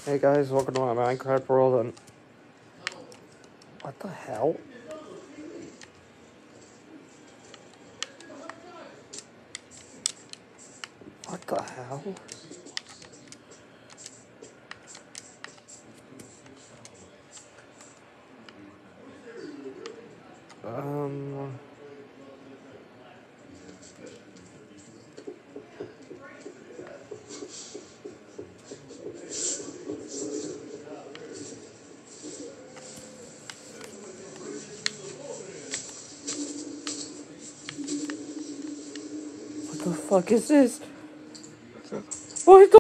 Hey guys, welcome to my Minecraft world and... What the hell? What the hell? What the fuck is this? What the